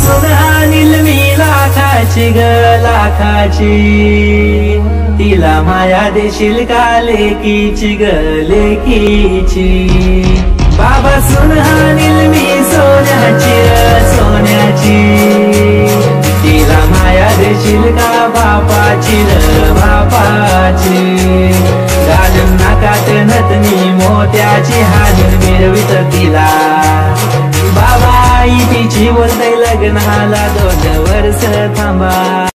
सुनानील मी लाखाची ग लाखाची, तिला माया देशील का लेकीची ग लेकीची। बाबा सुनानील मी सोन्याची सोन्याची, तिला माया देशील का बापाची बापाची। घालून नाकात नथनी मोत्याची हाणून मिरवित तिला, बाबा आई तिची बोलतय लग्नाला 2 वर्ष थांबा।